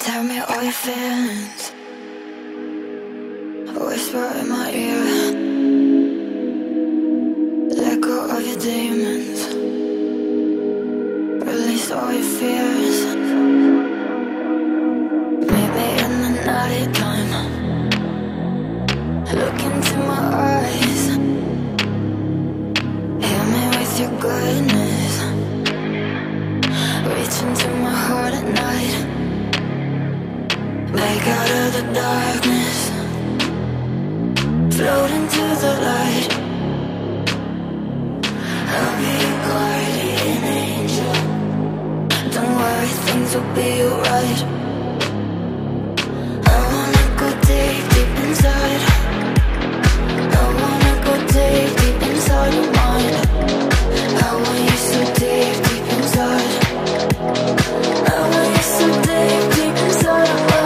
Tell me all your feelings, whisper in my ear. Let go of your demons, release all your fears. Meet me in the night time, look into my eyes. Heal me with your goodness, reach into my heart at night. Break out of the darkness, float into the light. I'll be your guardian angel. Don't worry, things will be alright. I wanna go deep, deep inside. I wanna go deep, deep inside your mind. I want you so deep, deep inside. I want you so deep, deep inside your mind.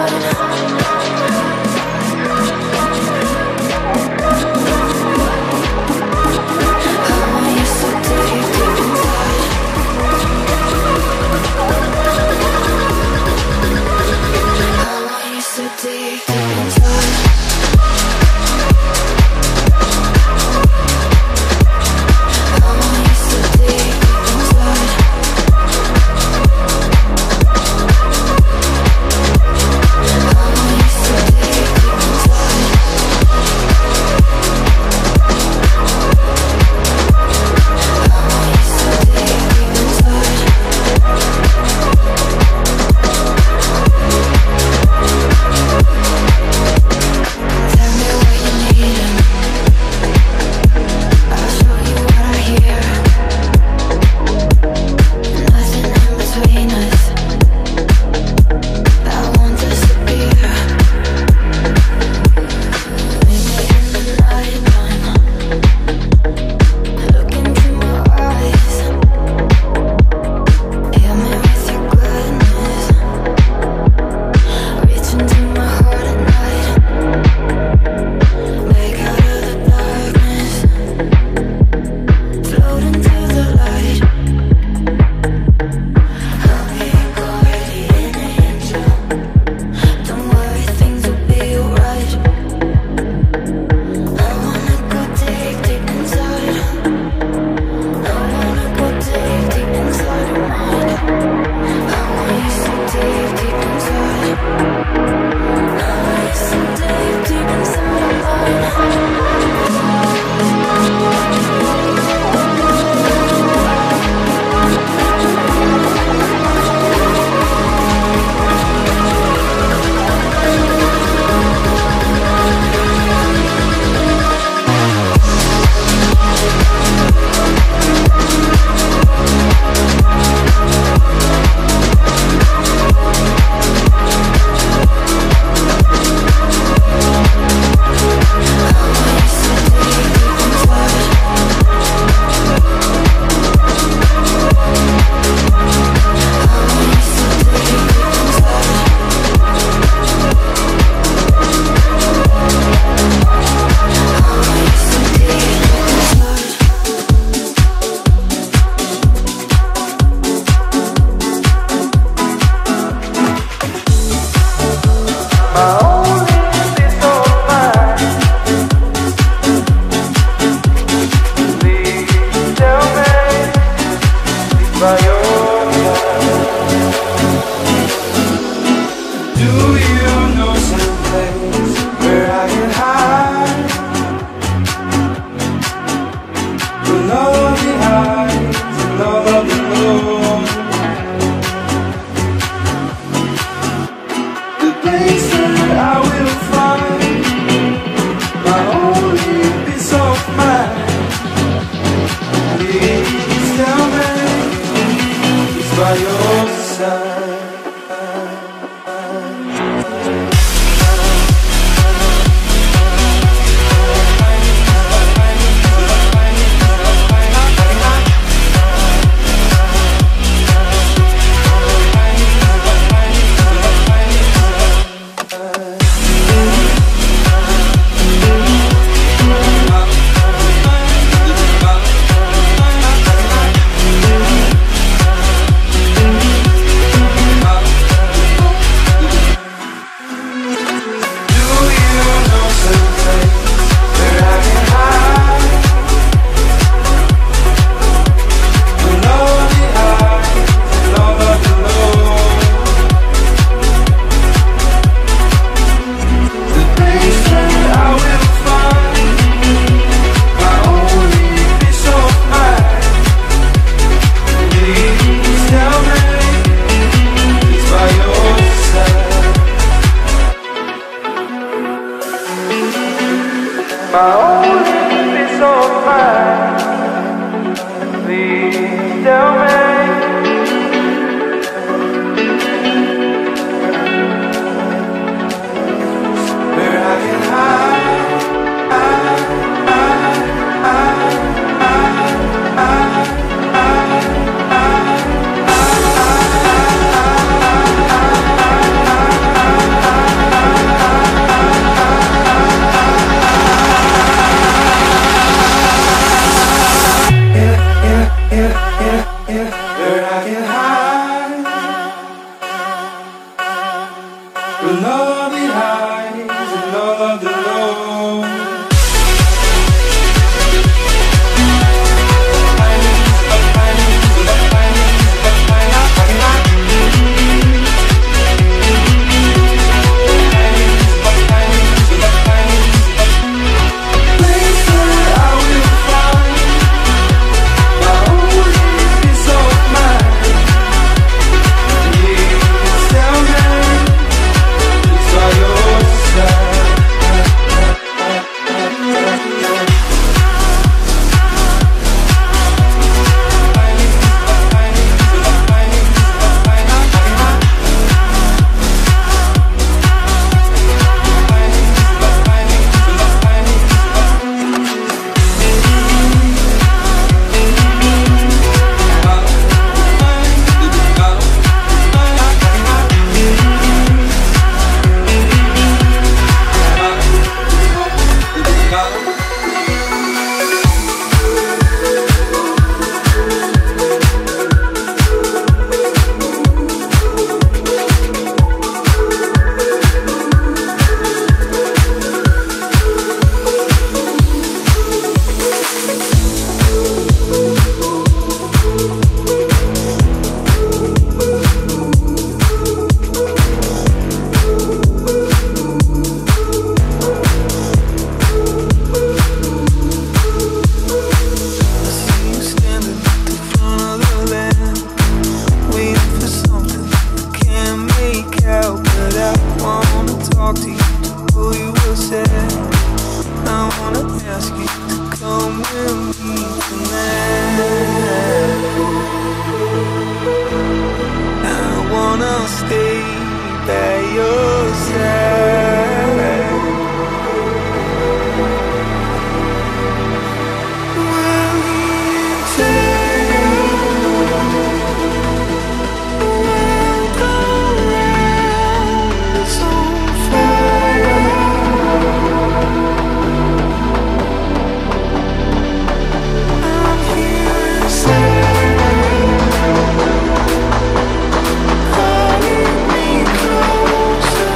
Calling me closer.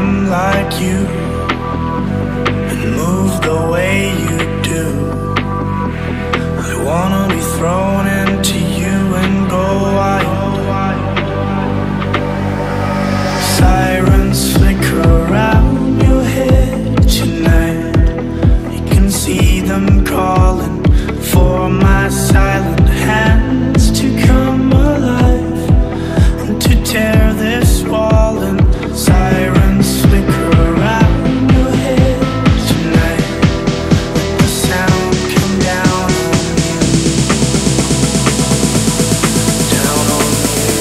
become like you and move the way you do. I wanna be thrown into you and go wild. Sirens flicker around your head tonight. You can see them calling for my silent hands to come alive and to tear this wall. And sirens flicker around your head tonight. Let the sound come down on you, down on you.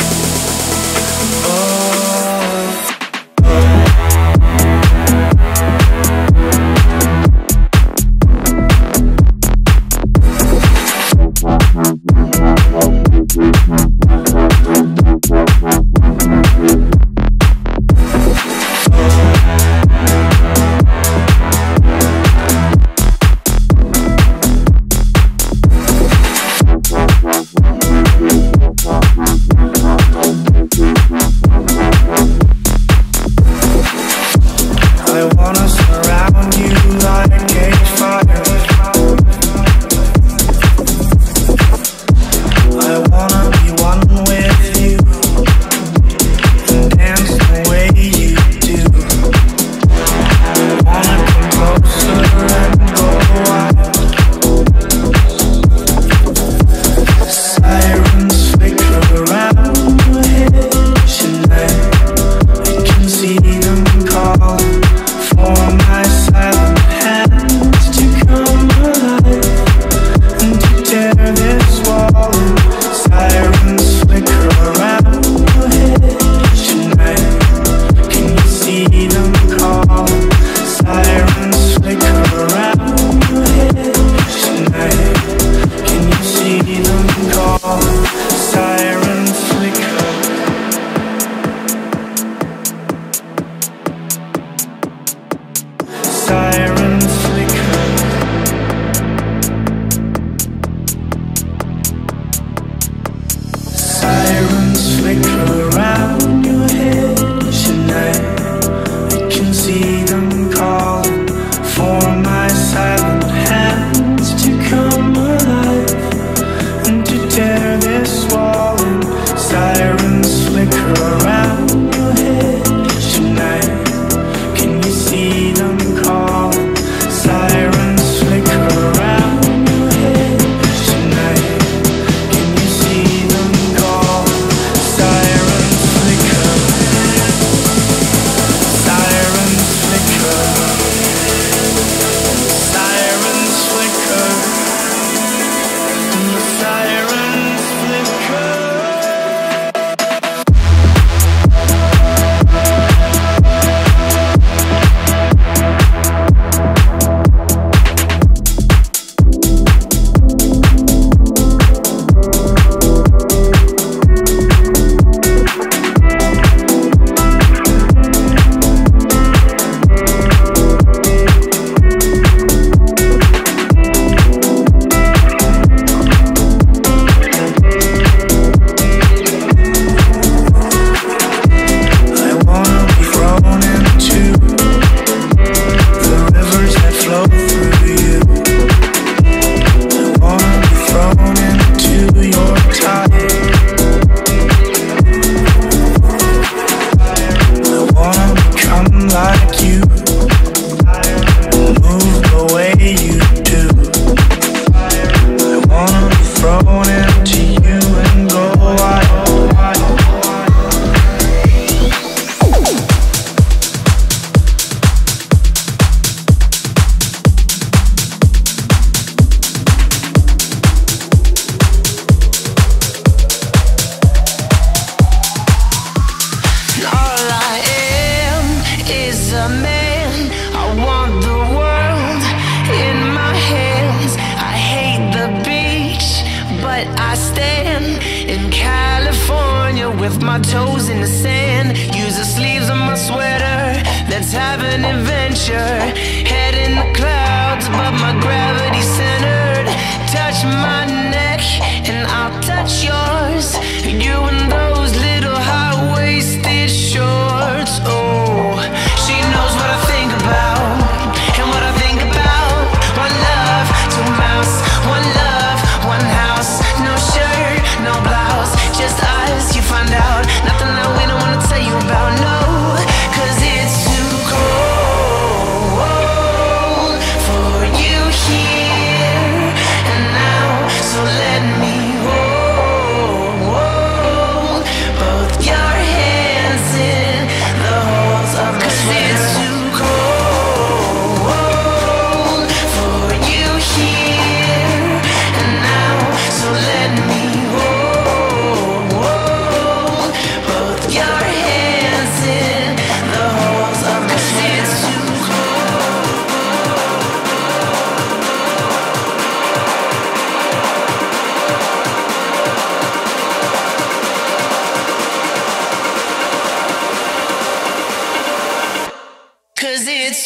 with my toes in the sand. Use the sleeves of my sweater. Let's have an adventure. Head in the clouds, but my gravity centered. Touch my neck and I'll touch yours. You and those little high-waisted shorts. Oh,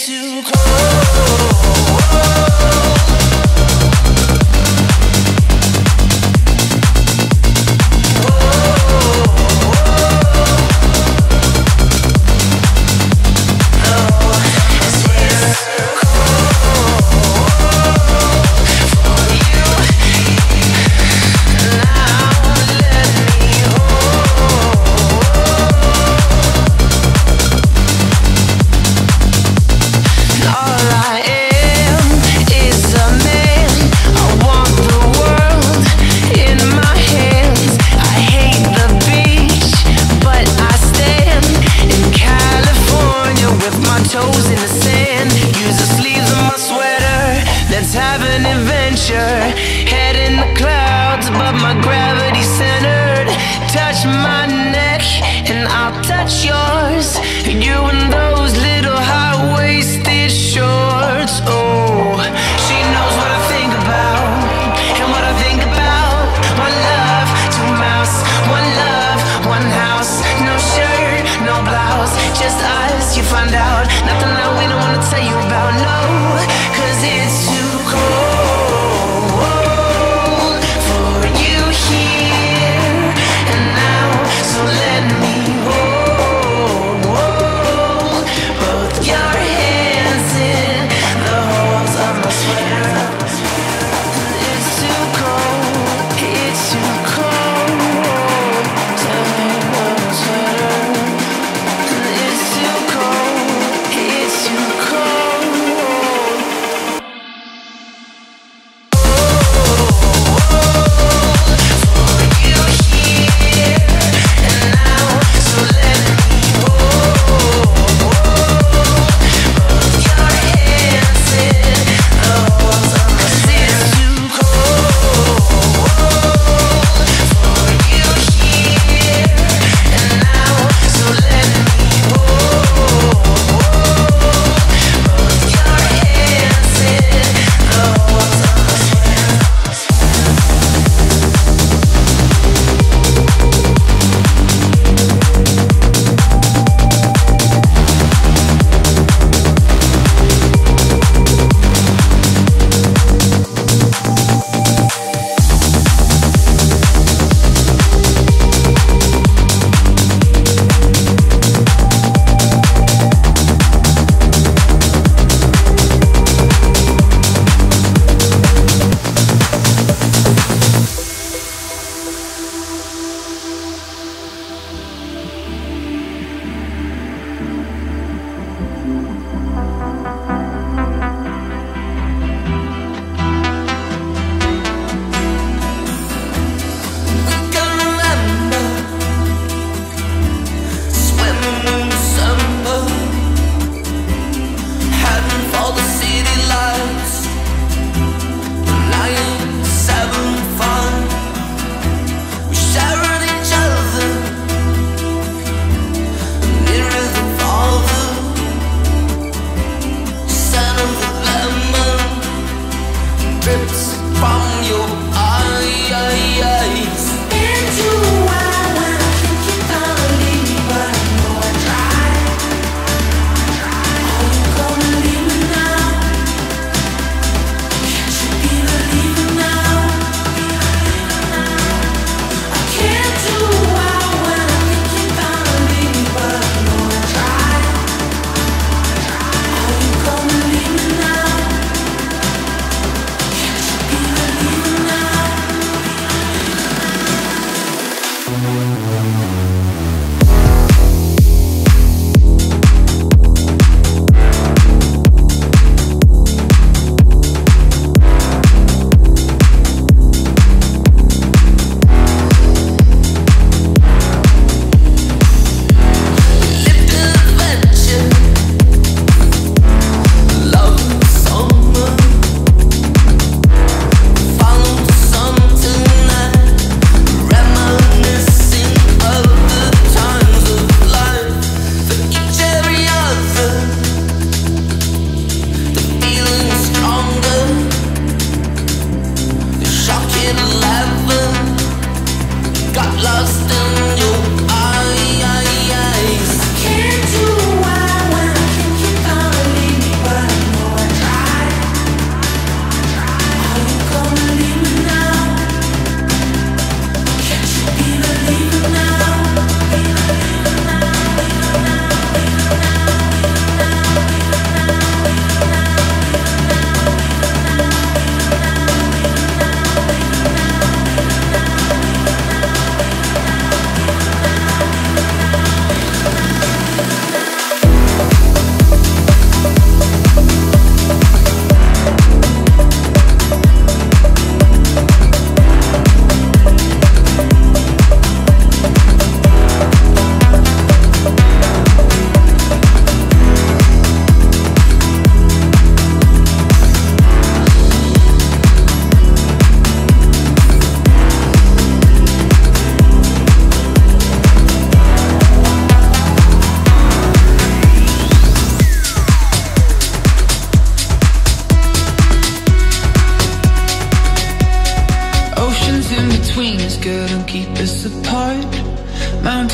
too cold.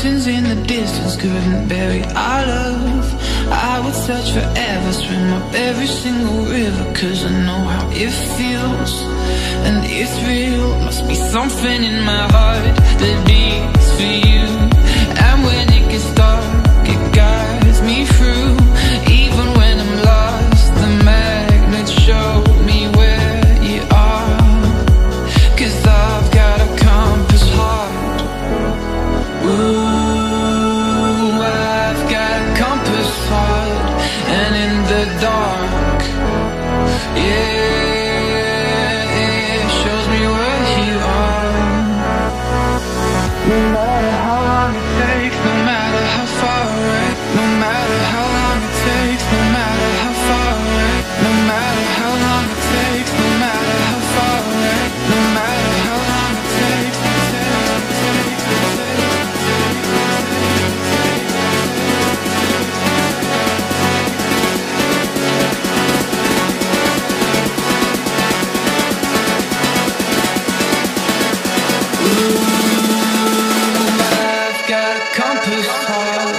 mountains in the distance couldn't bury our love. I would search forever, swim up every single river, 'cause I know how it feels, and it's real. Must be something in my heart that beats for you. And when it gets dark, it guides me through. Even when I'm lost, the magnets show me where you are, 'cause I've got a compass heart. Ooh, I've got a compass heart. And in the dark, yeah, it shows me where you are. No matter how long it takes, no matter how far away, no matter how long it takes, no matter how far away, no matter how long it takes, no matter how far away, no matter how long it takes, I've got a compass heart.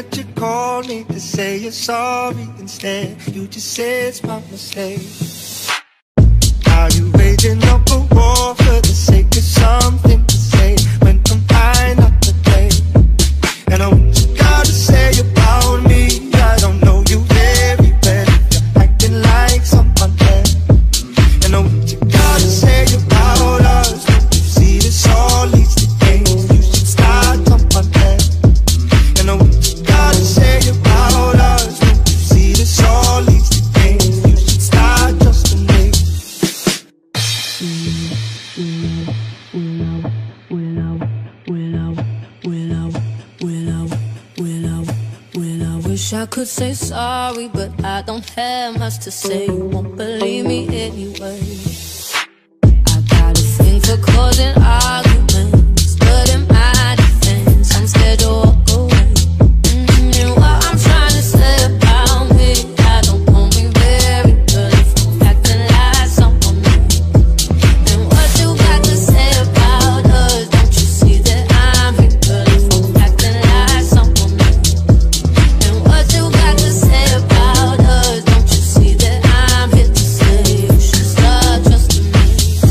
that you called me to say you're sorry instead. You just said it's my mistake. Are you waging up a war for the sake of something to say when I'm high not to play? And I want you gotta say about me. I don't know you very well. You're acting like someone else. And I want you gotta say about us. You see this all leads to games. You should start someone else. And I want you gotta say about us. You see this all leads to games. You should start just to me. Wish I could say sorry, but I don't have much to say. You won't believe me anyway. I got a thing for causing arguments, but in my defense, I'm scared to walk away. And what I'm trying to say about me, I don't know me very good if I'm acting like someone new. And what you got to say about us, don't you see that I'm here good if I'm acting like someone new? And what you got to say about us, don't you see that I'm here to say you should start trusting me?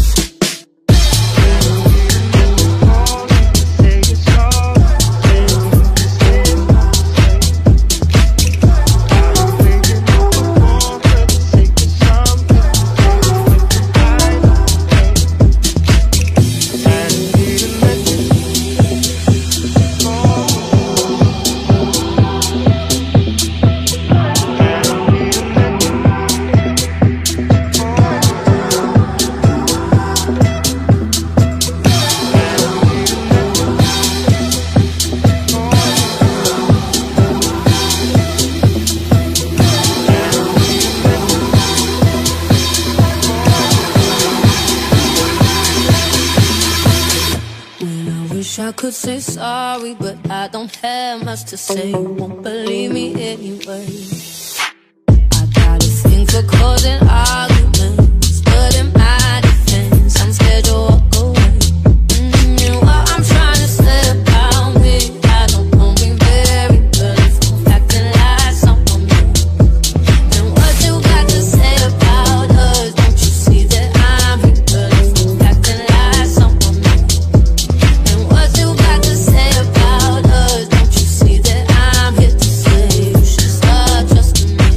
I could say sorry, but I don't have much to say. You won't believe me anyway. I got a thing for causing arguments, but in my defense, I'm scared to walk away. And what I'm trying to say about me, I don't know me very well if I'm acting like someone new. And what you got to say about us, don't you see that I'm here good if I'm acting like someone new? What you got to say about us, don't you see that I'm here to say you should start trusting me?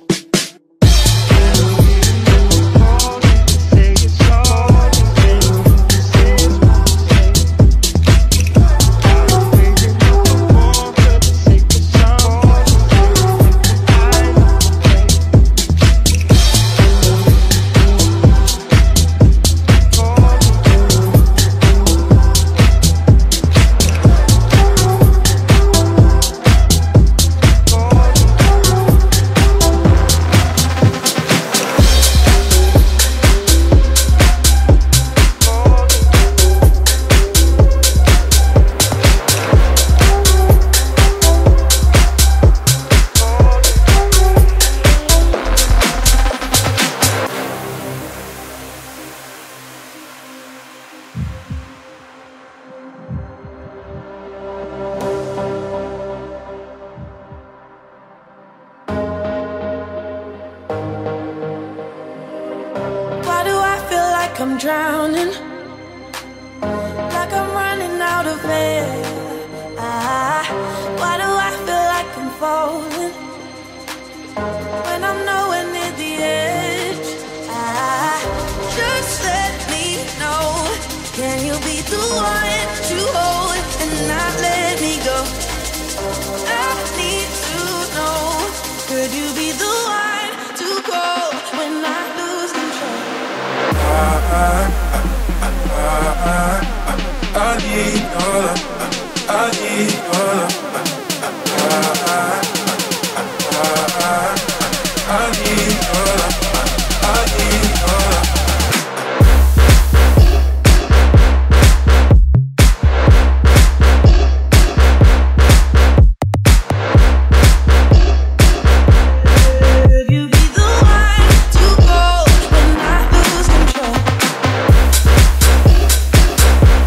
Why do I feel like I'm drowning? Like I'm running out of air. Why do I feel like I'm falling when I'm nowhere near the edge? Just let me know. Can you be the one to hold and not let me go? I need to know. Could you be the one to call when I lose control? I need your love. I need your love. I need your love. I need your love. Could you be the one to go when I lose control?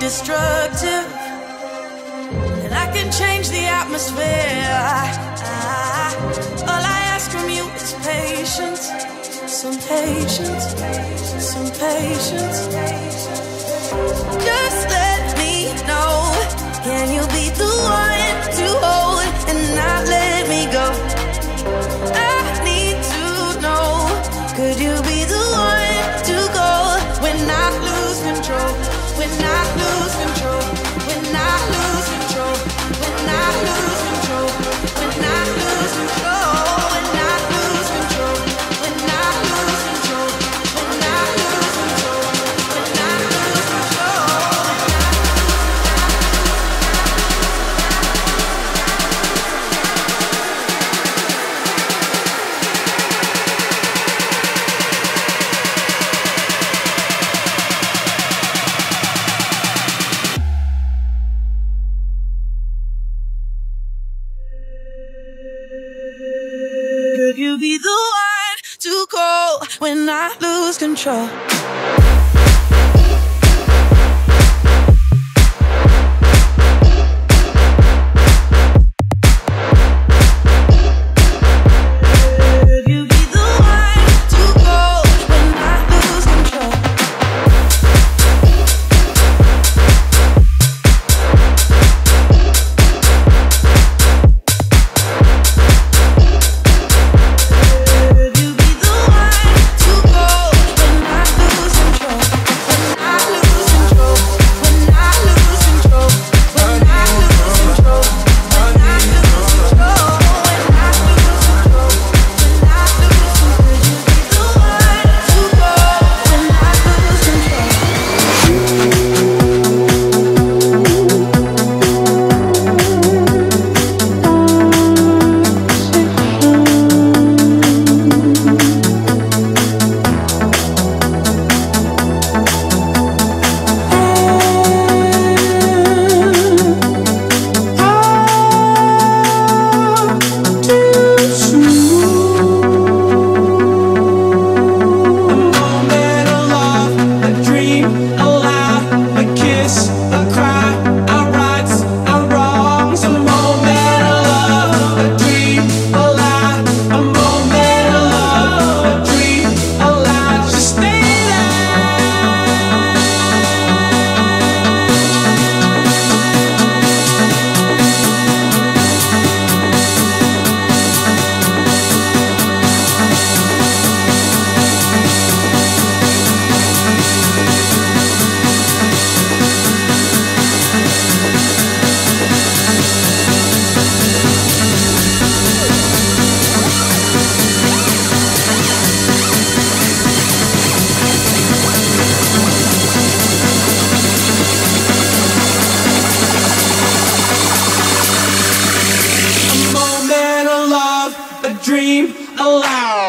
destructive, and I can change the atmosphere. All I ask from you is patience, some patience, some patience. Just let me know, can you be the one to hold and not let me go? I need to know, could you be the one to go when I lose control? When I lose control, when I lose control, when I lose control, when I lose control, when I lose control, when I lose control, when I lose control, when I lose control. Could you be the one to call when I lose control? Could you be the one to call when I lose control? Dream aloud.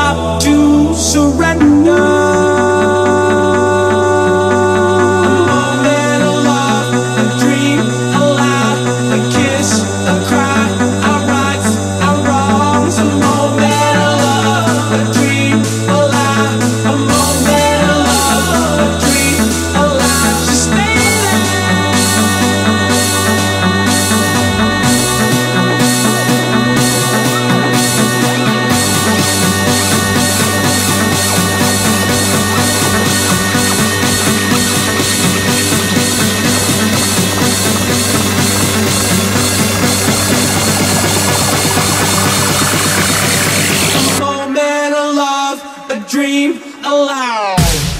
stop to surrender. Dream aloud.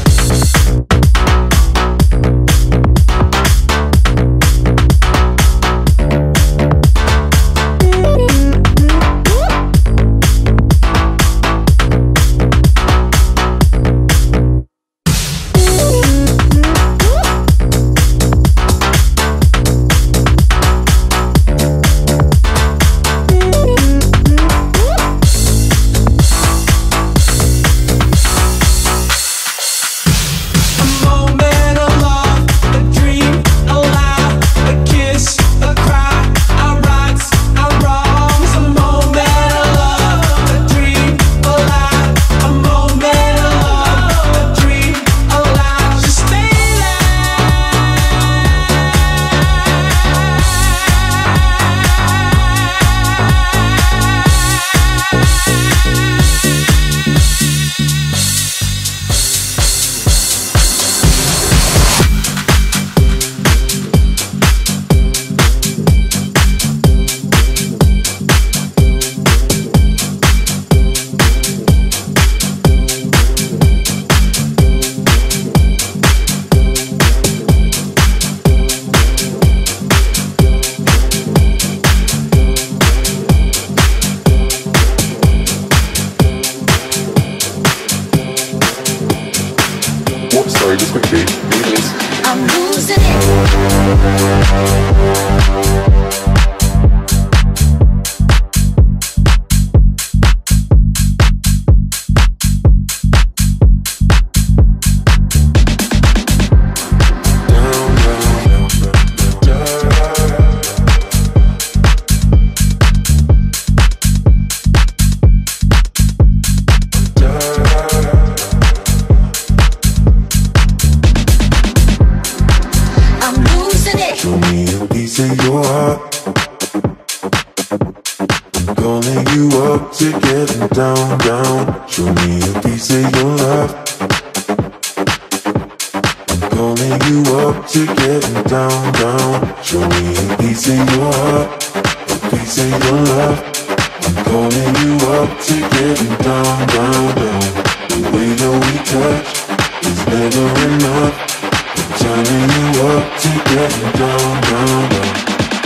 Sorry, just quickly. I'm losing it. Show me a piece of your heart. I'm calling you up to getting down, down. Show me a piece of your love. I'm calling you up to getting down, down. Show me a piece of your heart, a piece of your love. I'm calling you up to getting down, down, down. The way that we touch is never enough. Turning you up to getting down, down, down.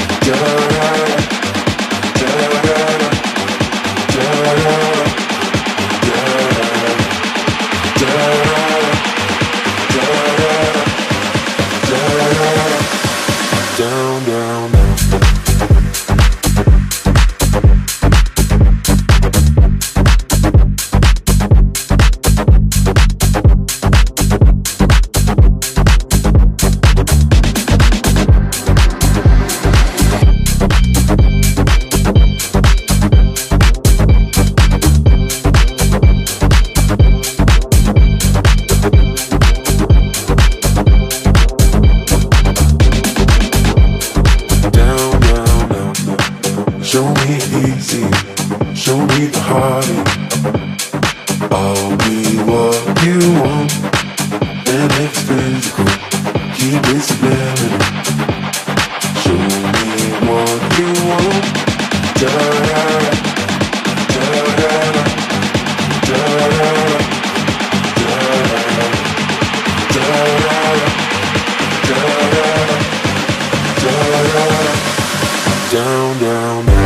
Down, down, down. Show me easy, show me the heartache. I'll be what you want, and it's physical, keep it subliminal. Show me what you want. Da-da-da, da-da-da, da-da-da, da-da-da, da-da-da, da-da-da. Down, down, down.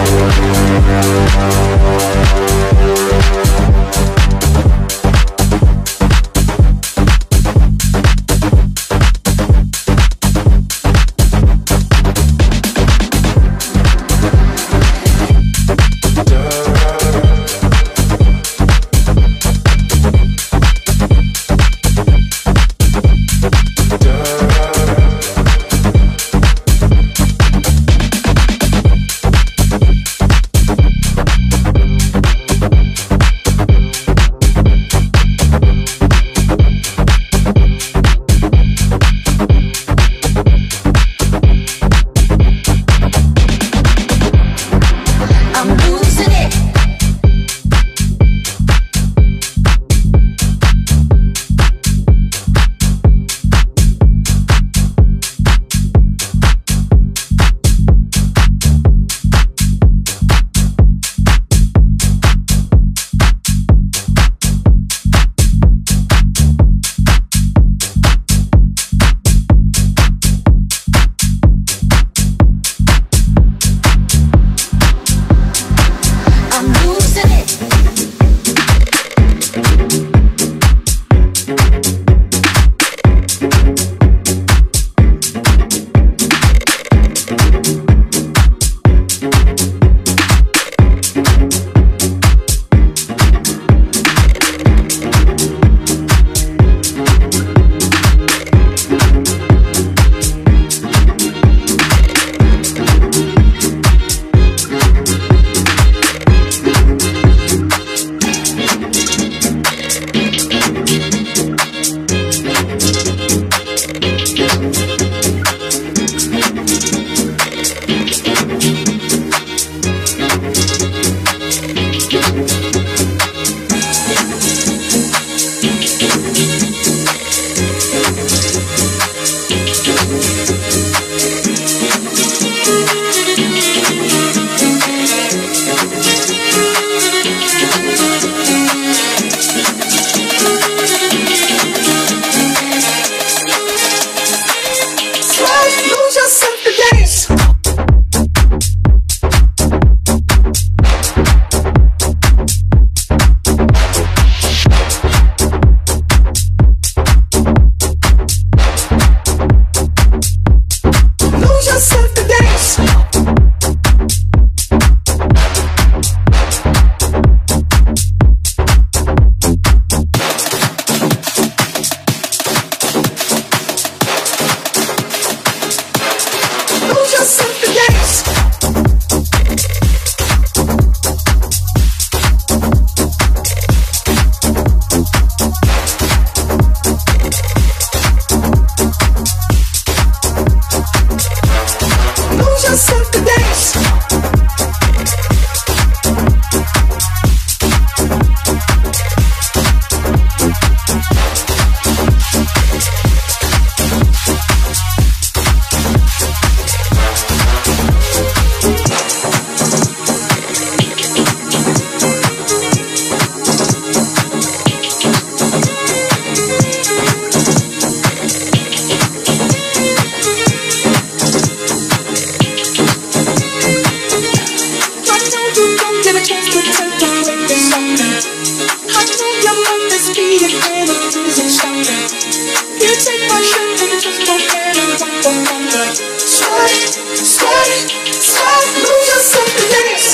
a chance to take a break or something. I know your mind is beating and it isn't stopping. You take my shirt and just go get it right from under. Slide, slide, slide, lose yourself in this.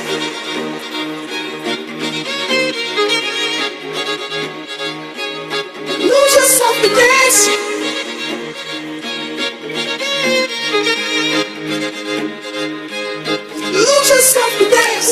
Lose yourself in this. Lose yourself in this.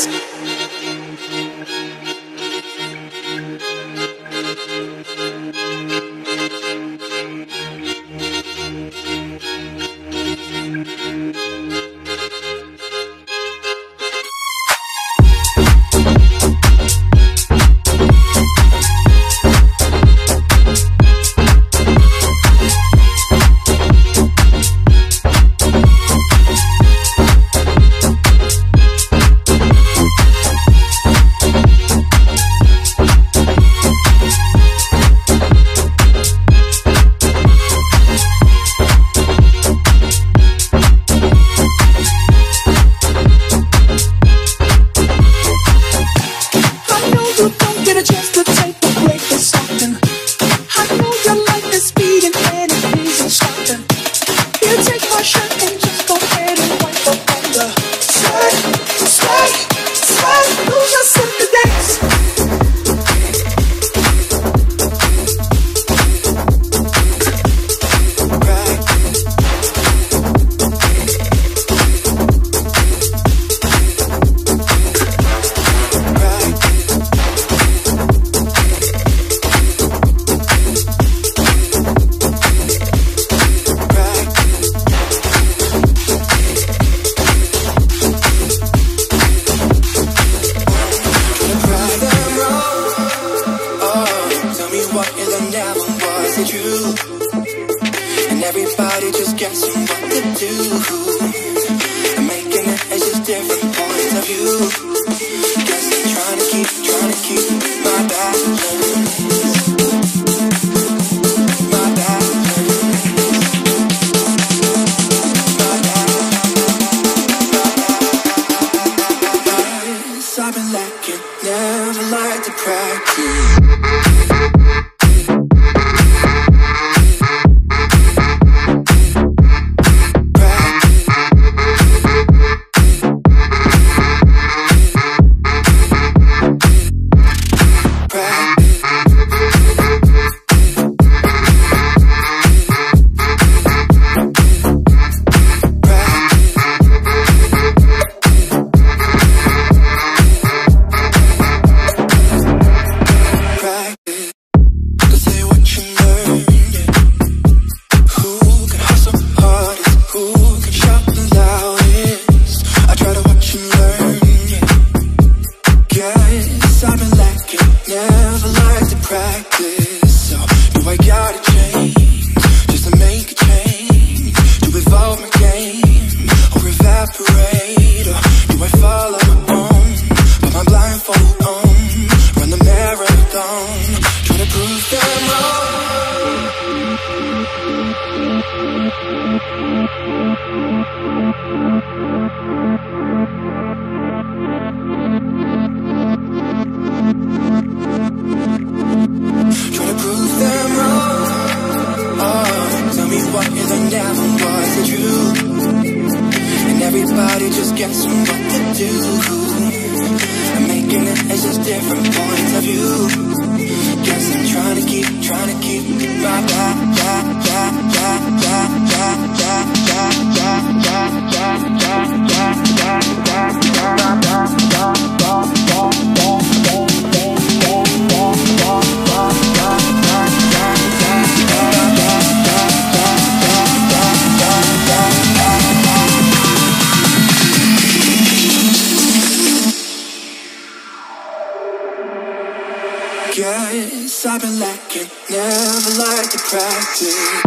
Guess I've been lacking, never like to practice.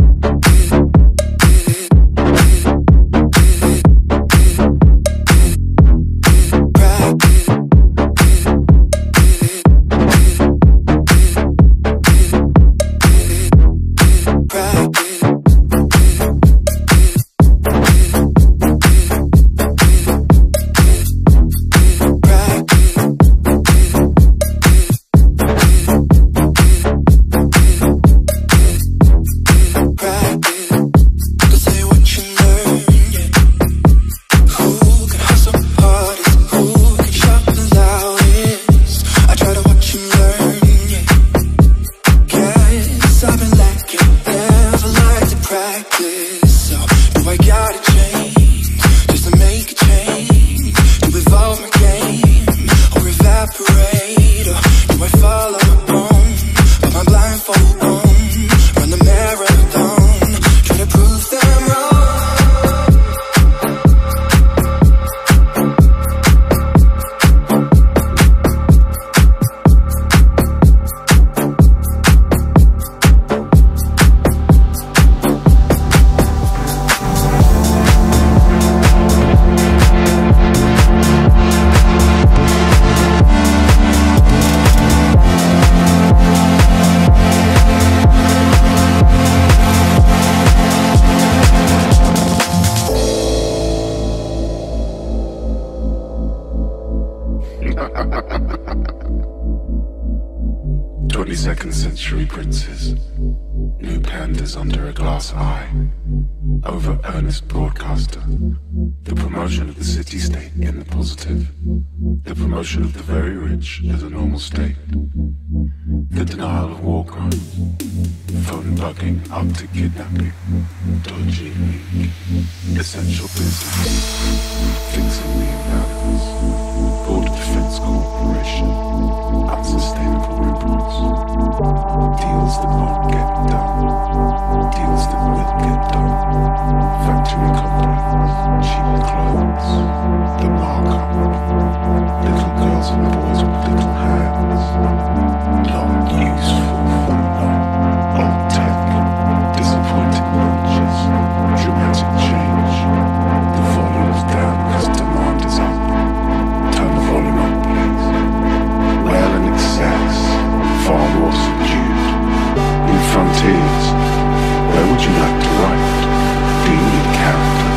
22nd century princes, new pandas under a glass eye, over earnest broadcaster, the promotion of the city-state in the positive, the promotion of the very rich as a normal state, the denial of war crimes, phone bugging up to kidnapping, dodgy weak, essential business, fixing the imbalance, border defense cooperation, unsustainable imports, deals that won't get done, deals that will get done, factory complex, cheap clothes, the markup, little girls and boys with little hands, long useful, old tech, disappointing lunches, dramatic change, the volume's down because demand is up, turn the volume up please, well in excess, far more subdued, in frontiers, where would you like to write, do you need character?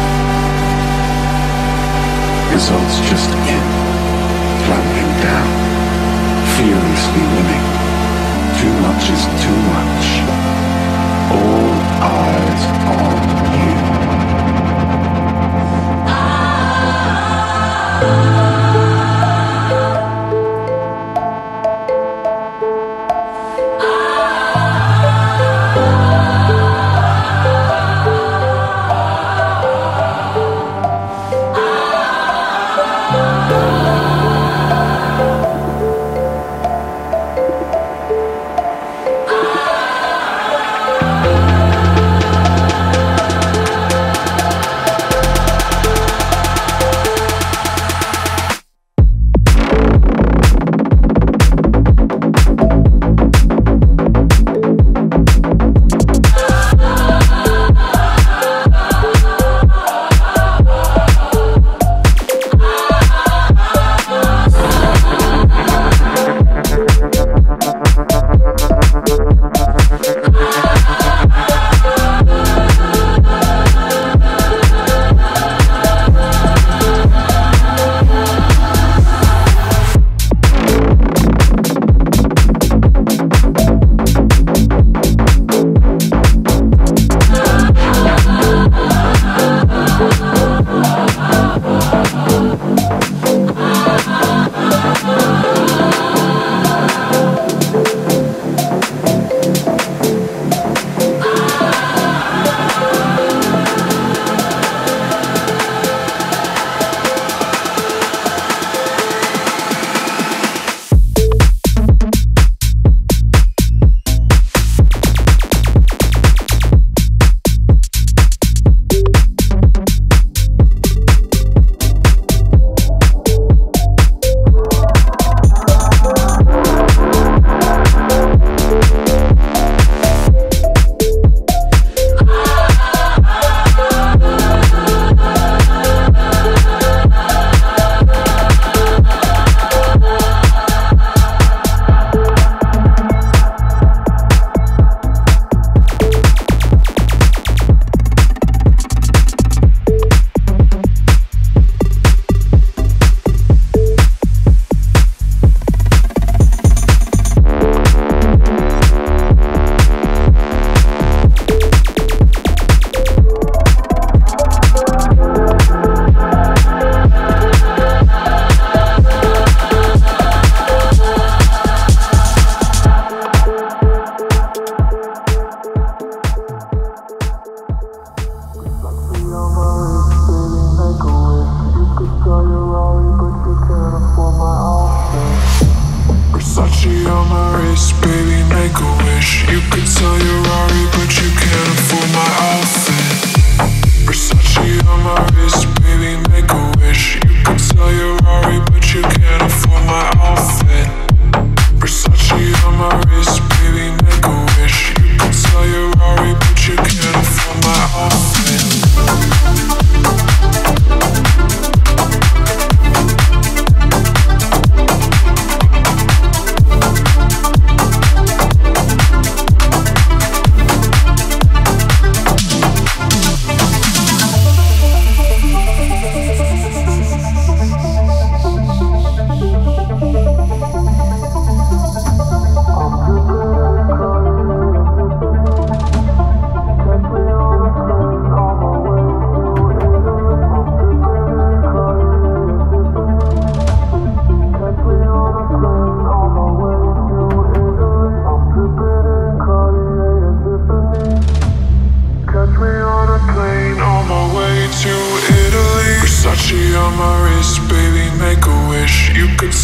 Results just in, clamping down, furiously winning, too much is too much, all eyes on you.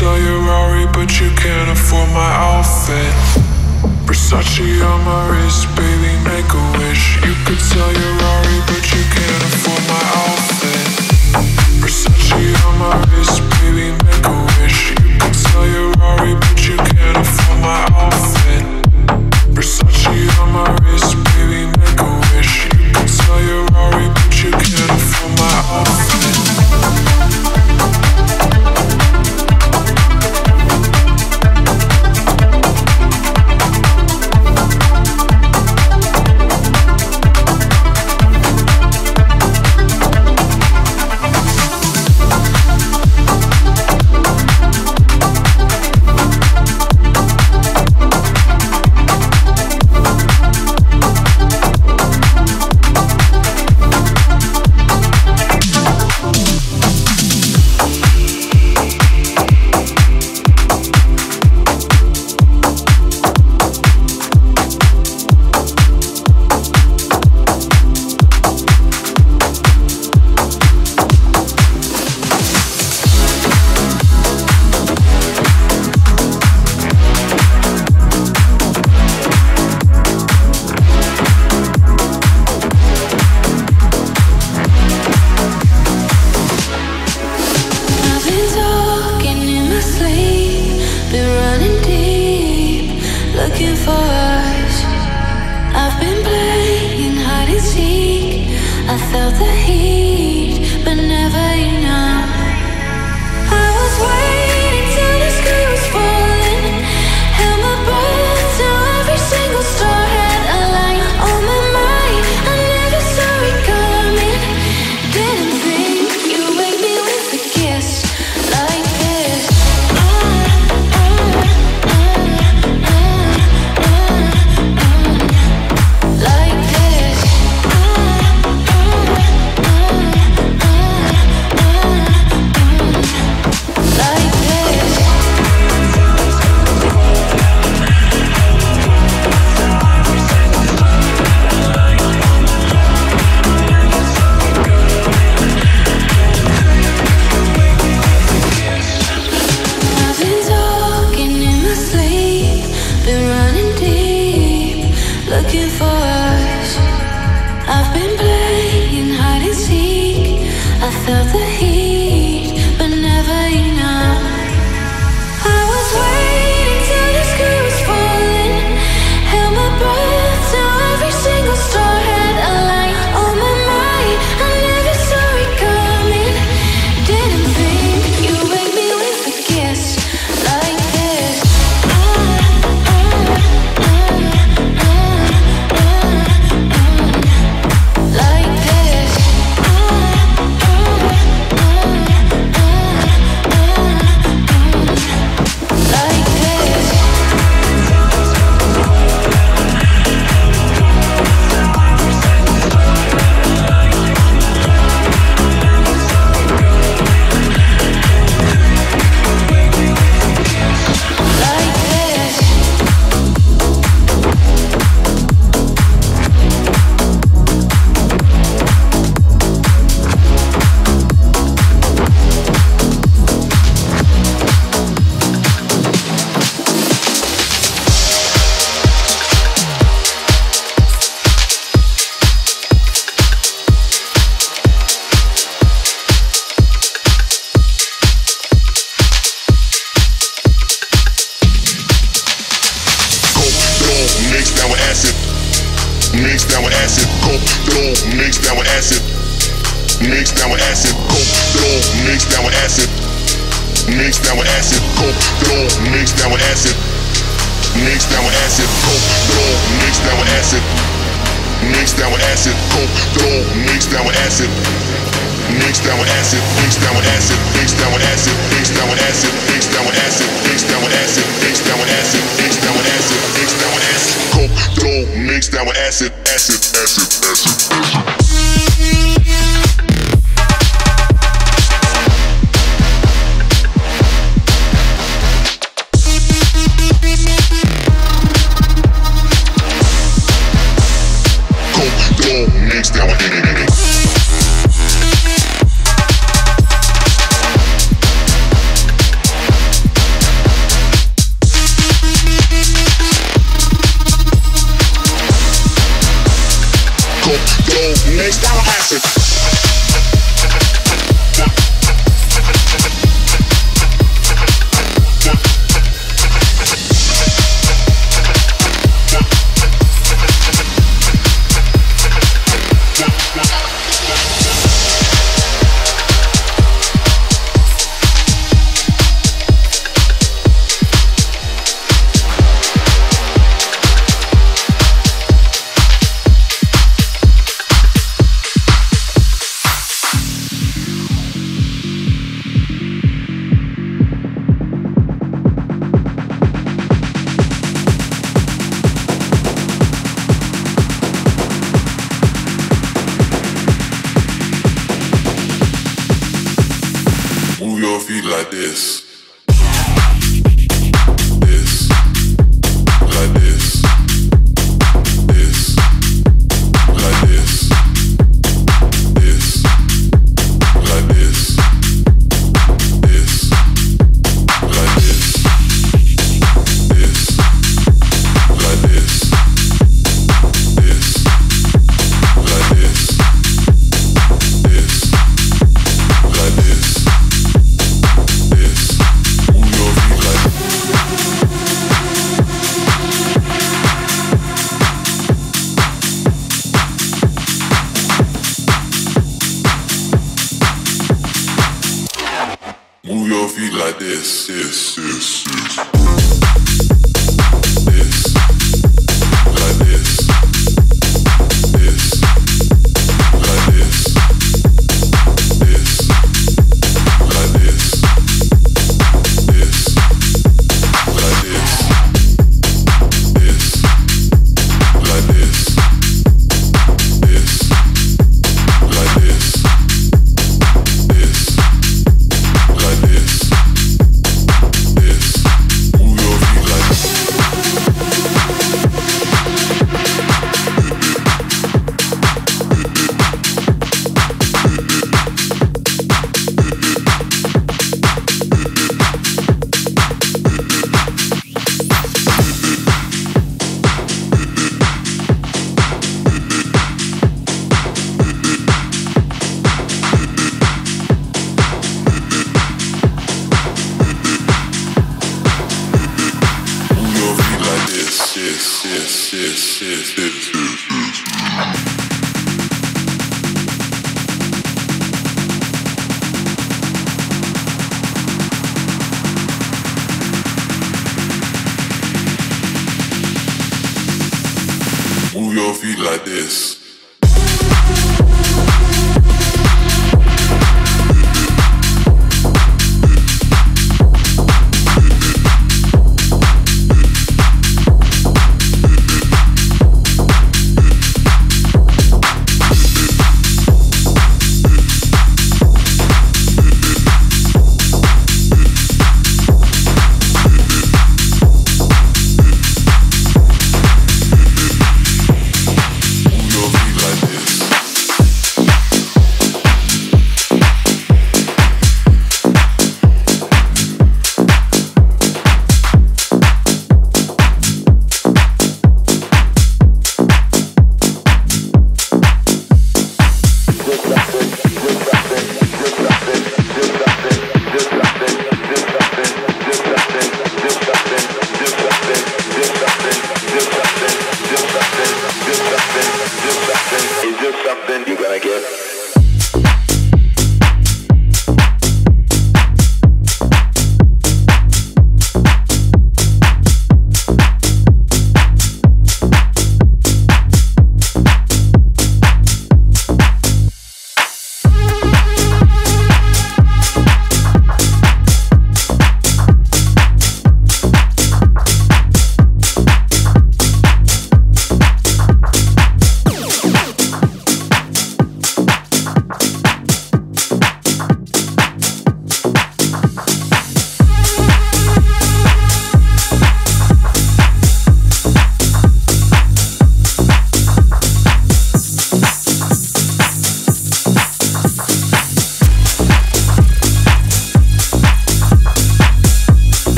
sell your Rari, but you can't afford my outfit. Versace on my wrist, baby, make a wish. You could sell your Rari, but you can't afford my outfit. Versace on my wrist, baby, make a wish. You could sell your Rari, but you can't afford my outfit. Versace on my wrist, baby, make a wish. You could sell your Rari, but you can't afford my outfit.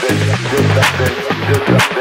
something, do something, do something.